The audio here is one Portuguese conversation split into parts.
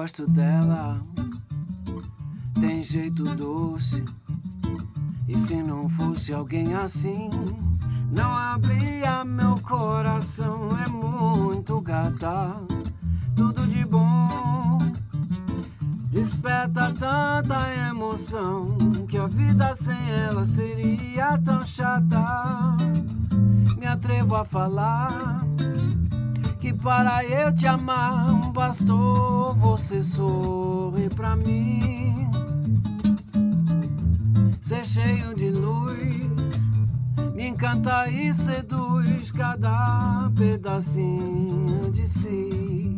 gosto dela, tem jeito doce. E se não fosse alguém assim, não abria meu coração. É muito gata, tudo de bom. Desperta tanta emoção que a vida sem ela seria tão chata. Me atrevo a falar que para eu te amar bastou você sorrir pra mim. Ser cheio de luz, me encanta e seduz cada pedacinho de si.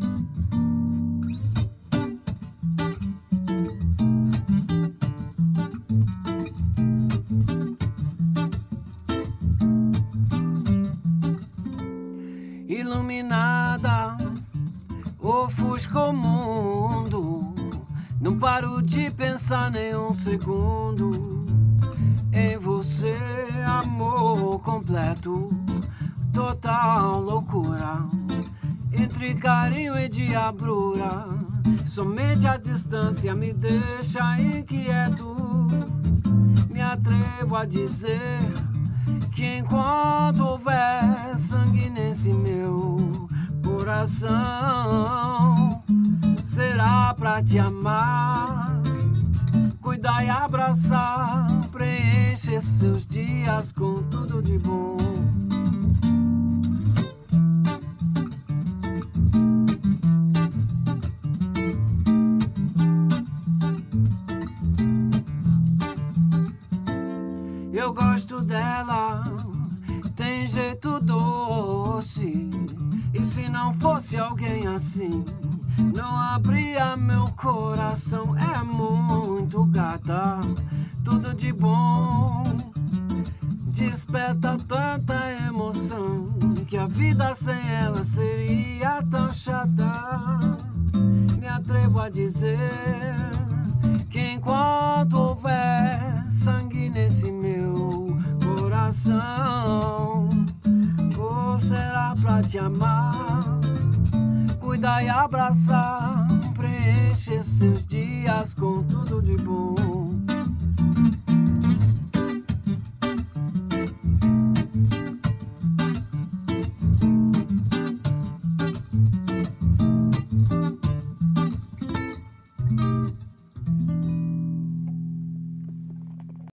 Iluminada, ofusca o mundo. Não paro de pensar nem um segundo em você, amor completo, total loucura, entre carinho e diabrura. Somente a distância me deixa inquieto. Me atrevo a dizer que enquanto houver sangue nesse meu coração, será pra te amar, cuidar e abraçar, preencher seus dias com tudo de bom. Eu gosto dela, tem jeito doce. E se não fosse alguém assim, não abria meu coração. É muito gata, tudo de bom. Desperta tanta emoção que a vida sem ela seria tão chata. Me atrevo a dizer que enquanto houver sangue nesse meu coração, ou será pra te amar, cuidar e abraçar, preencher seus dias com tudo de bom.